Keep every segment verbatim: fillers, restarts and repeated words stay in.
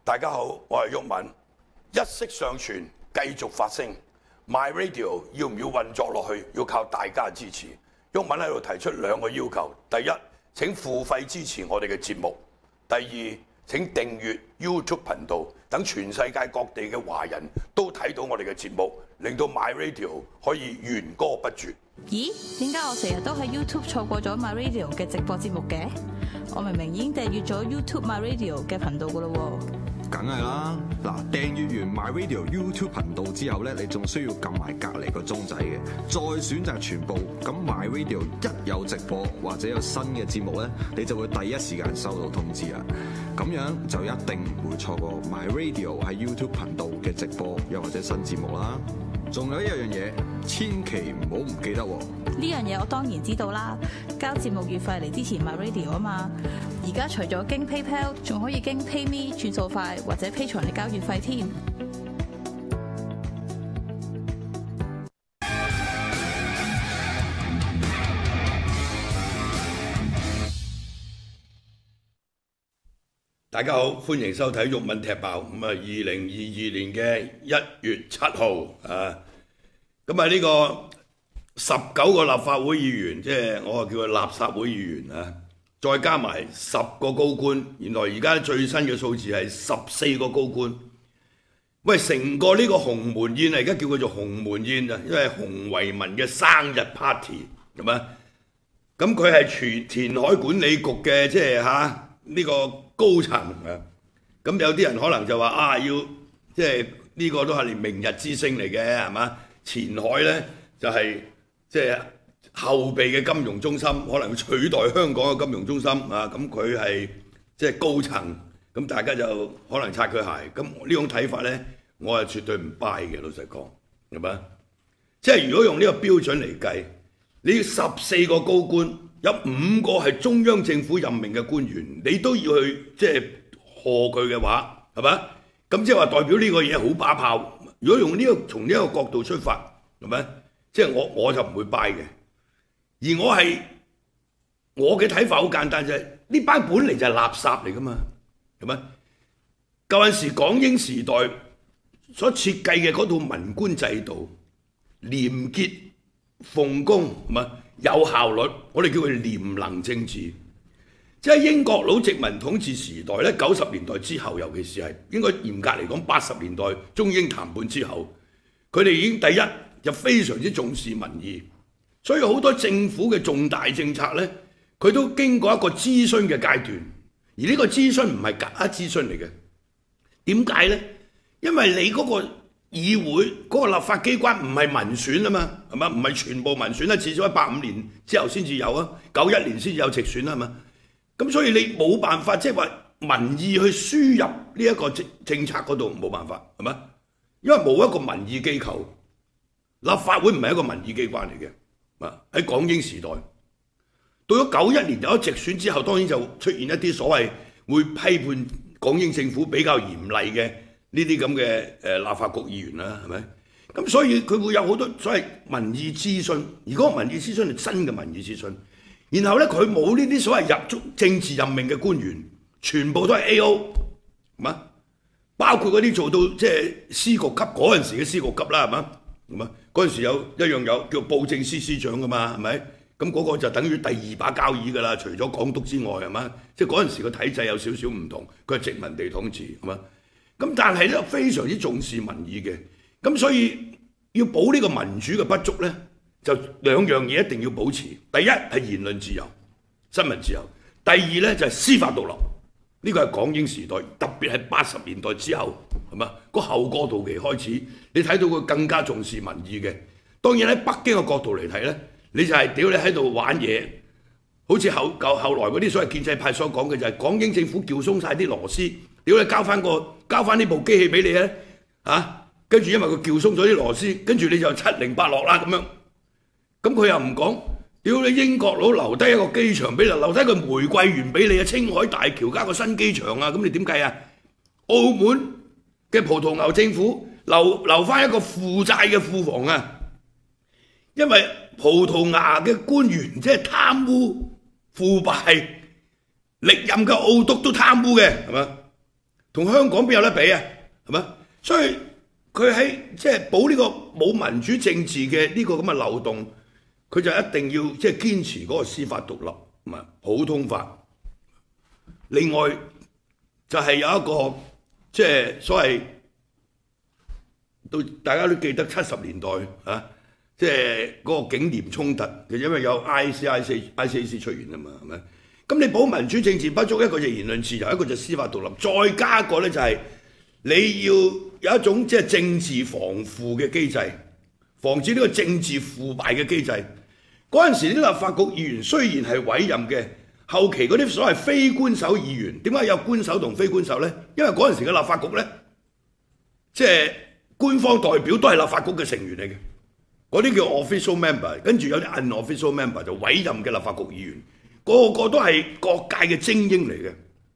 大家好，我係毓民，一息尚存，繼續發聲。My Radio 要唔要運作落去，要靠大家支持。毓民喺度提出兩個要求：第一，請付費支持我哋嘅節目；第二，請訂閱 YouTube 頻道，等全世界各地嘅華人都睇到我哋嘅節目，令到 My Radio 可以弦歌不絕。 咦？點解我成日都喺 YouTube 錯過咗 My Radio 嘅直播節目嘅？我明明已經訂閱咗 YouTube My Radio 嘅頻道噶啦喎。 梗係啦，嗱，訂閱完 My Radio YouTube 頻道之後咧，你仲需要撳埋隔離個鐘仔嘅，再選擇全部。咁 My Radio 一有直播或者有新嘅節目咧，你就會第一時間收到通知啊！咁樣就一定唔會錯過 My Radio 喺 YouTube 頻道嘅直播又或者新節目啦。仲有一樣嘢，千祈唔好唔記得喎！ 呢樣嘢我當然知道啦，交節目月費嚟支持 My Radio 啊嘛。而家除咗經 PayPal， 仲可以經 PayMe 轉數快或者 Patreon 嚟交月費添。 大家好，歡迎收睇毓民踢爆。咁啊，二零二二年嘅一月七號啊，咁啊呢個十九個立法會議員，即係我話叫佢垃圾會議員啊，再加埋十個高官，原來而家最新嘅數字係十四個高官。喂，成個呢個鴻門宴啊，而家叫佢做鴻門宴啊，因為洪為民嘅生日 party 係咪？咁佢係全填海管理局嘅，即係嚇呢個高層啊。咁有啲人可能就話啊，要即係呢個都係明日之星嚟嘅，係嘛？前海呢就係即係後備嘅金融中心，可能取代香港嘅金融中心啊。咁佢係即係高層，咁大家就可能擦佢鞋。咁呢種睇法呢，我係絕對唔 buy 嘅。老實講，係嘛？即係如果用呢個標準嚟計，你要十四個高官，有五個係中央政府任命嘅官員，你都要去即係賀佢嘅話，係嘛？咁即係話代表呢個嘢好把炮。如果用呢、這個從呢一個角度出發，係咪？即係我我就唔會 buy 嘅。而我係我嘅睇法好簡單啫，呢班本嚟就係垃圾嚟噶嘛，係咪？舊陣時港英時代所設計嘅嗰套文官制度，廉潔奉公，係咪？有效率，我哋叫佢廉能政治。即係英國佬殖民統治時代咧，九十年代之後，尤其是係應該嚴格嚟講，八十年代中英談判之後，佢哋已經第一就非常之重視民意，所以好多政府嘅重大政策咧，佢都經過一個諮詢嘅階段，而呢個諮詢唔係假諮詢嚟嘅。點解呢？因為你嗰個議會嗰個立法機關唔係民選啊嘛，係嘛？唔係全部民選啦，至少喺八五年之後先至有啊，九一年先至有直選啦，係嘛？咁所以你冇辦法即係話民意去輸入呢一個政政策嗰度，冇辦法，係嘛？因為冇一個民意機構，立法會唔係一個民意機關嚟嘅。啊，喺港英時代，到咗九一年有咗直選之後，當然就出現一啲所謂會批判港英政府比較嚴厲嘅呢啲咁嘅誒立法局議員啦，係咪？咁所以佢會有好多所謂民意諮詢，而嗰個民意諮詢係真嘅民意諮詢。然後咧，佢冇呢啲所謂入足政治任命嘅官員，全部都係 A O， 係嘛？包括嗰啲做到即係司局級嗰陣時嘅司局級啦，係嘛？係嘛？嗰陣時有一樣有叫布政司司長噶嘛，係咪？咁嗰個就等於第二把交椅噶啦，除咗港督之外，係嘛？即係嗰陣時個體制有少少唔同，佢係殖民地統治，係嘛？咁但係咧非常之重視民意嘅，咁所以要保呢個民主嘅不足咧，就兩樣嘢一定要保持。第一係言論自由、新聞自由；第二咧就係司法獨立。呢個係港英時代，特別係八十年代之後，係嘛？個後過渡期開始，你睇到佢更加重視民意嘅。當然喺北京嘅角度嚟睇咧，你就係屌你喺度玩嘢，好似後舊後來嗰啲所謂建制派所講嘅就係港英政府撬鬆晒啲螺絲，屌你交翻個交翻呢部機器俾你咧嚇，跟住因為佢撬鬆咗啲螺絲，跟住你就七零八落啦咁樣。咁佢又唔講，屌你英國佬留低一個機場俾你，留低個玫瑰園俾你啊，青海大橋加個新機場啊，咁你點計啊？澳門嘅葡萄牙政府留留翻一個負債嘅庫房啊，因為葡萄牙嘅官員即係貪污腐敗，歷任嘅澳督都貪污嘅，係嘛？ 同香港邊有得比啊？係咪？所以佢喺即係保呢個冇民主政治嘅呢個咁嘅漏洞，佢就一定要即係堅持嗰個司法獨立，唔係普通法。另外就係有一個即係所謂到大家都記得七十年代啊，即係嗰個警廉衝突，就因為有 I C I C I C A C 出現啊嘛，係咪？咁你保民主政治不足，一個就言論自由，一個就司法獨立，再加一個咧就係你要有一種即係政治防腐嘅機制，防止呢個政治腐敗嘅機制。嗰陣時啲立法局議員雖然係委任嘅，後期嗰啲所謂非官守議員，點解有官守同非官守咧？因為嗰陣時嘅立法局咧，即係官方代表都係立法局嘅成員嚟嘅，嗰啲叫 official member， 跟住有啲 unofficial member 就委任嘅立法局議員。個個都係各界嘅精英嚟嘅，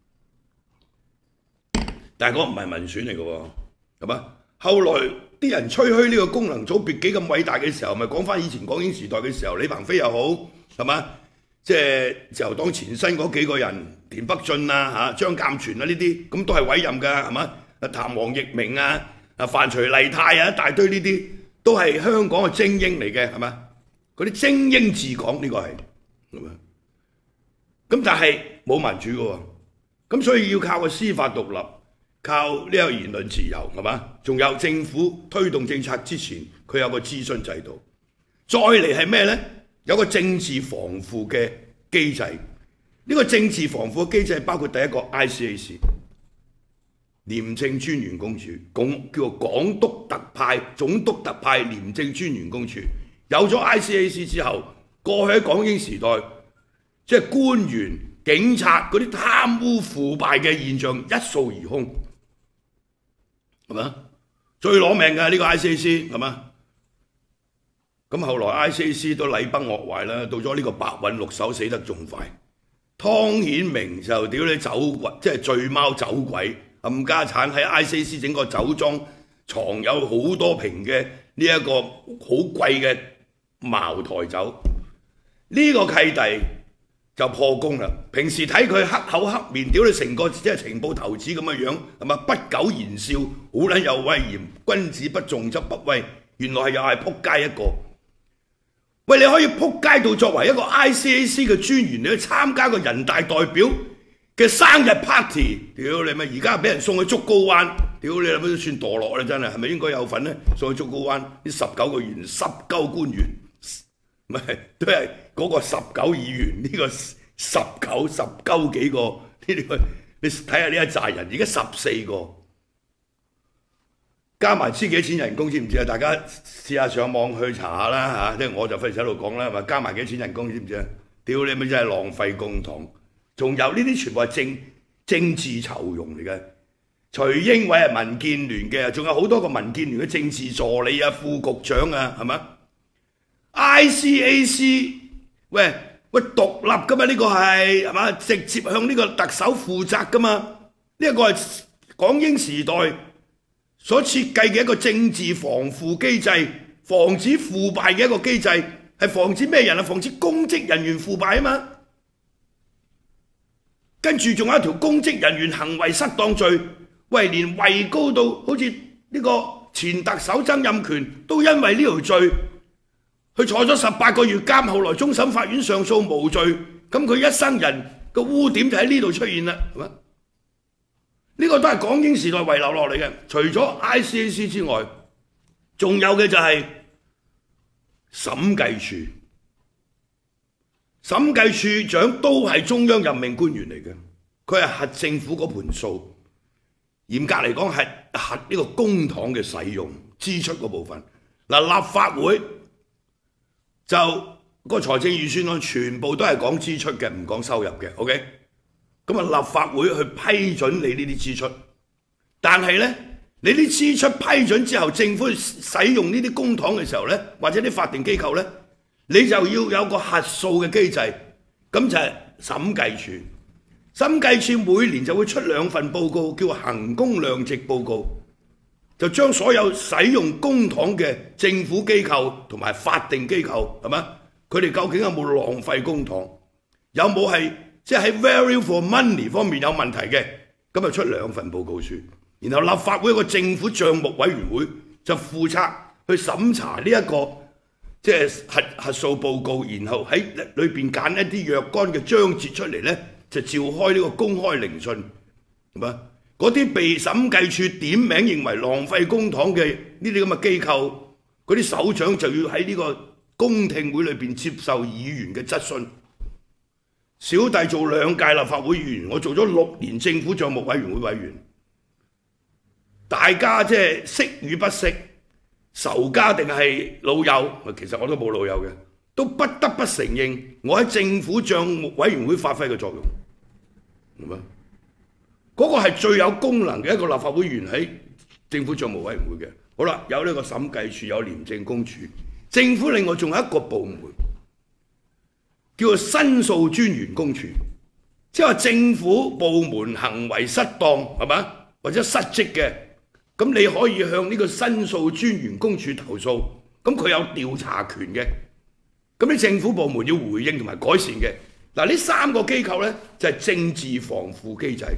但係嗰個唔係民選嚟嘅喎，係嘛？後來啲人吹噓呢個功能組別幾咁偉大嘅時候，咪講翻以前港英時代嘅時候，李鵬飛又好，係嘛？即係自由黨前身嗰幾個人，田北俊啊、嚇張鑑全啊呢啲，咁都係委任㗎，係嘛？啊譚王奕明啊、啊范徐麗泰啊一大堆呢啲，都係香港嘅精英嚟嘅，係嘛？嗰啲精英治港呢個係，係嘛？咁但係冇民主嘅喎，咁所以要靠個司法獨立，靠呢個言論自由，係嘛？仲有政府推動政策之前，佢有個諮詢制度。再嚟係咩呢？有個政治防腐嘅機制。呢個政治防腐嘅機制包括第一個 I C A C， 廉政專員公署，叫做港督特派總督特派廉政專員公署。有咗 I C A C 之後，過去喺港英時代，即係官員、警察嗰啲貪污腐敗嘅現象一掃而空，係嘛？最攞命嘅呢個 I C A C 係嘛？咁後來 I C A C 都禮崩樂壞啦，到咗呢個白韞六手死得仲快，湯顯明就屌你走鬼，即係醉貓走鬼，冚家產喺 I C A C 整個酒莊藏有好多瓶嘅呢一個好貴嘅茅台酒，呢、這個契弟就破功啦！平時睇佢黑口黑面，屌你成個即係情報頭子咁嘅樣，係嘛？不苟言笑，好撚有威嚴，君子不重則不威。原來係又係撲街一個。喂，你可以撲街到作為一個 I C A C 嘅專員，你去參加個人大代表嘅生日 party， 屌你咪而家俾人送去竹篙灣，屌你諗都算墮落啦！真係係咪應該有份咧？送去竹篙灣呢十九個員十鳩官員，唔係都係嗰個十九議員呢、這個十九十鳩幾個呢個，你睇下呢一紮人，而家十四個。加埋知幾錢人工知唔知啊？大家試下上網去查下啦嚇，即係我就費事喺度講啦，係咪？加埋幾錢人工知唔知啊？屌你咪真係浪費公帑，仲有呢啲全部係政政治酬庸嚟嘅。徐英偉係民建聯嘅，仲有好多個民建聯嘅政治助理啊、副局長啊，係咪 ？I C A C 喂喂獨立噶嘛？呢個係係嘛？直接向呢個特首負責噶嘛？呢一個係港英時代所設計嘅一個政治防腐機制，防止腐敗嘅一個機制，係防止咩人啊？防止公職人員腐敗啊嘛。跟住仲有一條公職人員行為失當罪，喂，連位高到好似呢個前特首曾蔭權都因為呢條罪，佢坐咗十八個月監，後來終審法院上訴無罪，咁佢一生人個污點就喺呢度出現啦，係嘛？呢個都係港英時代遺留落嚟嘅，除咗 I C A C 之外，仲有嘅就係審計處。審計處長都係中央任命官員嚟嘅，佢係核政府嗰盤數。嚴格嚟講係核呢個公帑嘅使用支出嗰部分。嗱，立法會就個財政預算案全部都係講支出嘅，唔講收入嘅。OK。咁啊，立法會去批准你呢啲支出，但係呢，你啲支出批准之後，政府使用呢啲公帑嘅時候呢，或者啲法定機構呢，你就要有個核數嘅機制，咁就係審計處。審計處每年就會出兩份報告，叫衡工量值報告，就將所有使用公帑嘅政府機構同埋法定機構，係嘛？佢哋究竟有冇浪費公帑，有冇係？即係喺 value for money 方面有問題嘅， 咁就出兩份報告書，然後立法會一個政府帳目委員會就負責去審查呢、這、一個即係核核數報告，然後喺裏邊揀一啲若干嘅章節出嚟咧，就召開呢個公開聆訊，係嘛？嗰啲被審計處點名認為浪費公帑嘅呢啲咁嘅機構，嗰啲首長就要喺呢個公聽會裏邊接受議員嘅質詢。小弟做兩屆立法會議員，我做咗六年政府帳目委員會委員，大家即係識與不識，仇家定係老友，其實我都冇老友嘅，都不得不承認我喺政府帳目委員會發揮嘅作用，係嘛？嗰個係最有功能嘅一個立法會議員喺政府帳目委員會嘅。好啦，有呢個審計處，有廉政公署，政府另外仲有一個部門叫做申訴專員公署，即係話政府部門行為失當係嘛，或者失職嘅，咁你可以向呢個申訴專員公署投訴，咁佢有調查權嘅，咁你政府部門要回應同埋改善嘅。嗱，呢三個機構呢，就係政治防護機制。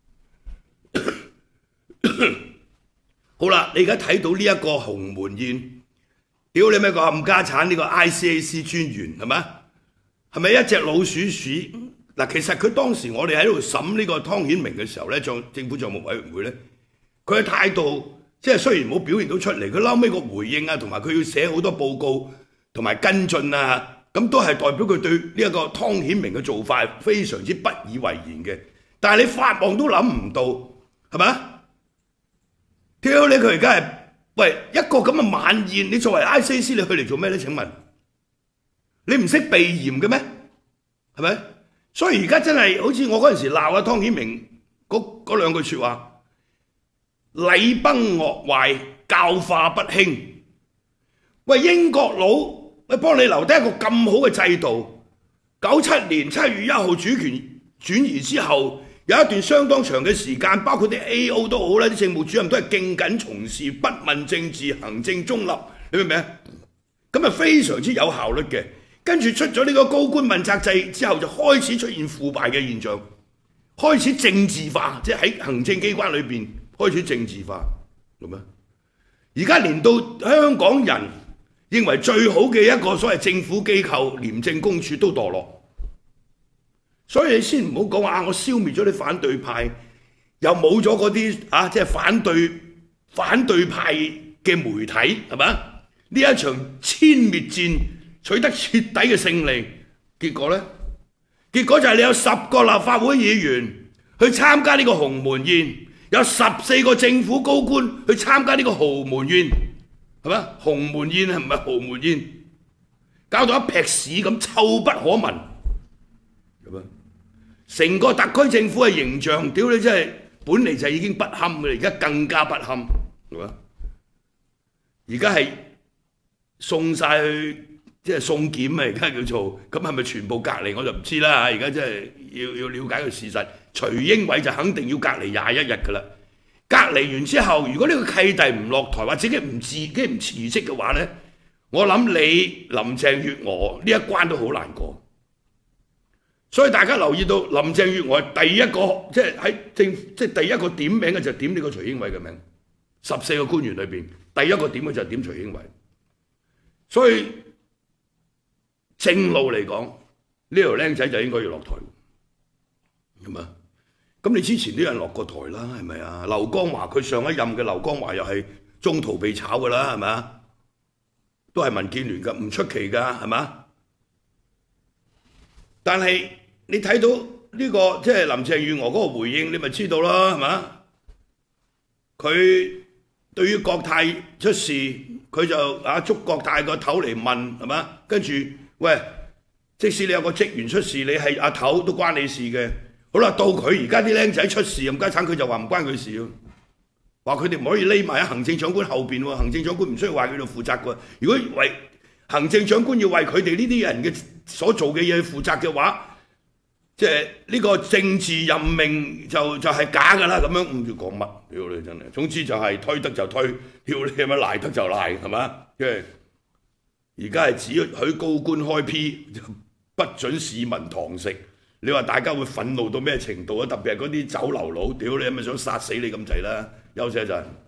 好啦，你而家睇到呢一個鴻門宴，屌你咩個冚家產呢個 I C A C 專員係嘛？係咪一隻老鼠屎？嗱，其實佢當時我哋喺度審呢個湯顯明嘅時候咧，政政府帳目委員會咧，佢嘅態度即係雖然冇表現到出嚟，佢撈尾個回應啊，同埋佢要寫好多報告同埋跟進啊，咁都係代表佢對呢一個湯顯明嘅做法非常之不以為然嘅。但係你法望都諗唔到，係咪？屌你佢而家係喂一個咁嘅晚宴，你作為 I C A C 你去嚟做咩咧？請問你唔識避嫌嘅咩？係咪？所以而家真係好似我嗰陣時鬧阿湯顯明嗰嗰兩句説話，禮崩樂壞，教化不興。喂，英國佬喂幫你留低一個咁好嘅制度，九七年七月一號主權轉移之後，有一段相當長嘅時間，包括啲 A O 都好啦，啲政務主任都係敬謹從事，不問政治，行政中立，你明唔明啊？咁啊非常之有效率嘅。跟住出咗呢個高官問責制之後，就開始出現腐敗嘅現象，開始政治化，即係喺行政機關裏邊開始政治化，咁咩？而家連到香港人認為最好嘅一個所謂政府機構廉政公署都墮落，所以你先唔好講話我消滅咗啲反對派，又冇咗嗰啲啊，即係反對反對派嘅媒體係嘛？呢一場殲滅戰取得徹底嘅勝利，結果呢？結果就係你有十個立法會議員去參加呢個鴻門宴，有十四個政府高官去參加呢個豪門宴，係嘛？鴻門宴係唔係豪門宴？搞到一劈屎咁臭不可聞，咁啊！成個特區政府嘅形象，屌你真係本嚟就已經不堪嘅，而家更加不堪，係嘛？而家係送晒去。即係送檢啊！而家叫做咁係咪全部隔離我就唔知啦嚇！而家真係要要了解個事實。徐英偉就肯定要隔離廿一日㗎啦。隔離完之後，如果呢個契弟唔落台或者佢唔自己唔辭職嘅話咧，我諗你林鄭月娥呢一關都好難過。所以大家留意到林鄭月娥第一個即係喺政即係第一個點名嘅就點呢個徐英偉嘅名。十四個官員裏邊第一個點嘅就點徐英偉。所以正路嚟講，呢條僆仔就應該要落台，係嘛？咁你之前都有人落過台啦，係咪啊？劉江華佢上一任嘅劉江華又係中途被炒㗎啦，係咪啊？都係民建聯㗎，唔出奇㗎，係嘛？但係你睇到呢個即係林鄭月娥嗰個回應，你咪知道啦，係嘛？佢對於國泰出事，佢就啊捉國泰個頭嚟問，係嘛？跟住。喂，即使你有個職員出事，你係阿頭都關你事嘅。好啦，到佢而家啲僆仔出事，冚家鏟佢就話唔關佢事咯，話佢哋唔可以匿埋喺行政長官後邊喎，行政長官唔需要為佢哋負責嘅。如果為行政長官要為佢哋呢啲人嘅所做嘅嘢負責嘅話，即係呢個政治任命就就係假㗎啦。咁樣唔知講乜，屌你真係。總之就係推得就推，屌你係咪賴得就賴，係嘛？即係。而家係只許高官開 P，就不准市民堂食。 你話大家會憤怒到咩程度啊？特別係嗰啲酒樓佬，屌你係咪想殺死你咁滯啦？休息一陣。